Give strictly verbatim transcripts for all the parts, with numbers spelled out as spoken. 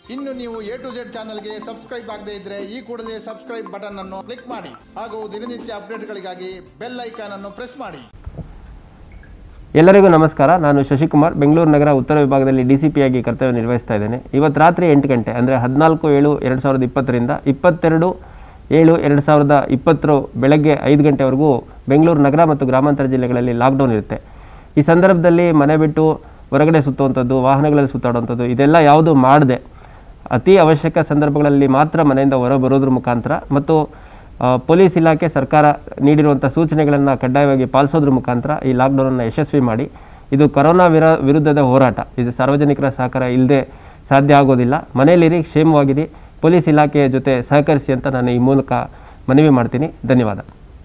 ಇನ್ನು ನೀವು A to Z ಚಾನೆಲ್ಗೆ ಸಬ್ಸ್ಕ್ರೈಬ್ ಆಗದೇ ಇದ್ರೆ ಈ ಕೂಡಲೇ ಸಬ್ಸ್ಕ್ರೈಬ್ ಬಟನ್ ಅನ್ನು ಕ್ಲಿಕ್ ಮಾಡಿ ಹಾಗೂ ದಿನನಿತ್ಯ ಅಪ್ಡೇಟ್ಗಳಿಗಾಗಿ ಬೆಲ್ ಐಕಾನ್ ಅನ್ನು ಪ್ರೆಸ್ ಮಾಡಿ. ಎಲ್ಲರಿಗೂ ನಮಸ್ಕಾರ. ನಾನು ಶಶಿಕುಮಾರ್, ಬೆಂಗಳೂರು ನಗರ ಉತ್ತರ ವಿಭಾಗದಲ್ಲಿ ಡಿ ಸಿ ಪಿ ಆಗಿ ಕರ್ತವ್ಯ ನಿರ್ವಹಿಸ್ತಾ ಇದ್ದೇನೆ. ಇವತ್ತು ರಾತ್ರಿ ಎಂಟು ಗಂಟೆ ಅಂದರೆ ಹದಿನಾಲ್ಕು ಏಳು ಎರಡು ಸಾವಿರದ ಇಪ್ಪತ್ತರಿಂದ ಇಪ್ಪತ್ತೆರಡು ಏಳು ಎರಡು ಸಾವಿರದ ಇಪ್ಪತ್ತರ ಬೆಳಗ್ಗೆ ಐದು ಗಂಟೆವರೆಗೂ ಬೆಂಗಳೂರು ನಗರ ಮತ್ತು ಗ್ರಾಮಾಂತರ ಜಿಲ್ಲೆಗಳಲ್ಲಿ ಲಾಕ್ಡೌನ್ ಇರುತ್ತೆ. ಈ ಸಂದರ್ಭದಲ್ಲಿ ಮನೆ ಬಿಟ್ಟು ಹೊರಗಡೆ ಸುತ್ತುವಂಥದ್ದು, ವಾಹನಗಳಲ್ಲಿ ಸುತ್ತಾಡುವಂಥದ್ದು ಇದೆಲ್ಲ ಯಾವುದು ಮಾಡದೆ ಅತಿ ಅವಶ್ಯಕ ಸಂದರ್ಭಗಳಲ್ಲಿ ಮಾತ್ರ ಮನೆಯಿಂದ ಹೊರ ಬರೋದ್ರ ಮುಖಾಂತರ ಮತ್ತು ಪೊಲೀಸ್ ಇಲಾಖೆ ಸರ್ಕಾರ ನೀಡಿರುವಂಥ ಸೂಚನೆಗಳನ್ನು ಕಡ್ಡಾಯವಾಗಿ ಪಾಲಿಸೋದ್ರ ಮುಖಾಂತರ ಈ ಲಾಕ್ಡೌನನ್ನು ಯಶಸ್ವಿ ಮಾಡಿ. ಇದು ಕೊರೋನಾ ವಿರ ವಿರುದ್ಧದ ಹೋರಾಟ. ಇದು ಸಾರ್ವಜನಿಕರ ಸಹಕಾರ ಇಲ್ಲದೆ ಸಾಧ್ಯ ಆಗೋದಿಲ್ಲ. ಮನೆಯಲ್ಲಿರಿ, ಕ್ಷೇಮವಾಗಿರಿ, ಪೊಲೀಸ್ ಇಲಾಖೆಯ ಜೊತೆ ಸಹಕರಿಸಿ ಅಂತ ನಾನು ಈ ಮೂಲಕ ಮನವಿ ಮಾಡ್ತೀನಿ. ಧನ್ಯವಾದ.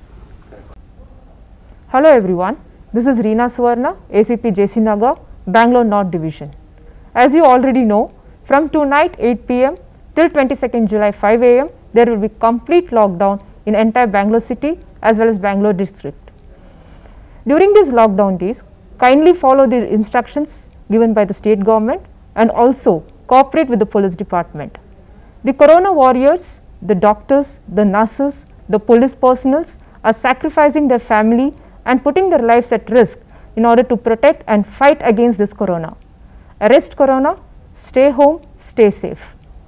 Hello everyone, this is Reena Suvarna, A C P J C Nagar, Bangalore North Division. As you already know, from tonight eight p m till twenty-second July five a m there will be complete lockdown in entire Bangalore city as well as Bangalore district. During these lockdown days, kindly follow the instructions given by the state government and also cooperate with the police department. The corona warriors, the doctors, the nurses, the police personnel are sacrificing their family and putting their lives at risk in order to protect and fight against this corona. Arrest corona, stay home, stay safe.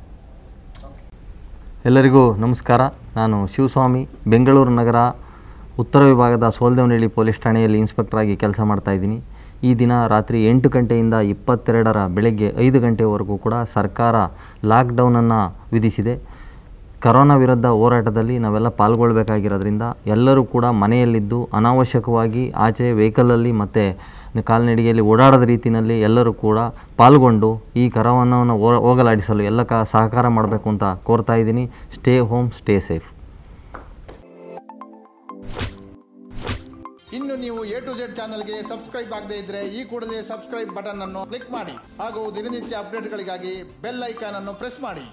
ಎಲ್ಲರಿಗೂ ನಮಸ್ಕಾರ. ನಾನು ಶಿವಸ್ವಾಮಿ, ಬೆಂಗಳೂರು ನಗರ ಉತ್ತರ ವಿಭಾಗದ Soldevanahalli police ಠಾಣೆಯಲ್ಲಿ ಇನ್ಸ್ಪೆಕ್ಟರಾಗಿ ಕೆಲಸ ಮಾಡ್ತಾಯಿದ್ದೀನಿ. ಈ ದಿನ ರಾತ್ರಿ ಎಂಟು ಗಂಟೆಯಿಂದ ಇಪ್ಪತ್ತೆರಡರ ಬೆಳಗ್ಗೆ ಐದು ಗಂಟೆವರೆಗೂ ಕೂಡ ಸರ್ಕಾರ ಲಾಕ್ಡೌನನ್ನು ವಿಧಿಸಿದೆ. ಕರೋನಾ ವಿರುದ್ಧ ಹೋರಾಟದಲ್ಲಿ ನಾವೆಲ್ಲ ಪಾಲ್ಗೊಳ್ಬೇಕಾಗಿರೋದ್ರಿಂದ ಎಲ್ಲರೂ ಕೂಡ ಮನೆಯಲ್ಲಿದ್ದು ಅನಾವಶ್ಯಕವಾಗಿ ಆಚೆ ವೆಹಿಕಲಲ್ಲಿ ಮತ್ತು ಕಾಲ್ನಡಿಗೆಯಲ್ಲಿ ಓಡಾಡೋದ ರೀತಿಯಲ್ಲಿ ಎಲ್ಲರೂ ಕೂಡ ಪಾಲ್ಗೊಂಡು ಈ ಕರೋನಾವನ್ನು ಹೋಗಲಾಡಿಸಲು ಎಲ್ಲ ಕ ಸಹಕಾರ ಮಾಡಬೇಕು ಅಂತ ಕೋರ್ತಾ ಇದ್ದೀನಿ. Stay home, stay safe. ಇನ್ನು ನೀವು ಎ ಟು ಜೆಡ್ ಚಾನೆಲ್ಗೆ ಸಬ್ಸ್ಕ್ರೈಬ್ ಆಗದೇ ಇದ್ರೆ ಈ ಕೂಡಲೇ ಸಬ್ಸ್ಕ್ರೈಬ್ ಬಟನ್ ಅನ್ನು ಕ್ಲಿಕ್ ಮಾಡಿ ಹಾಗೂ ದಿನನಿತ್ಯ ಅಪ್ಡೇಟ್ಗಳಿಗಾಗಿ ಬೆಲ್ ಐಕಾನ್ ಅನ್ನು ಪ್ರೆಸ್ ಮಾಡಿ.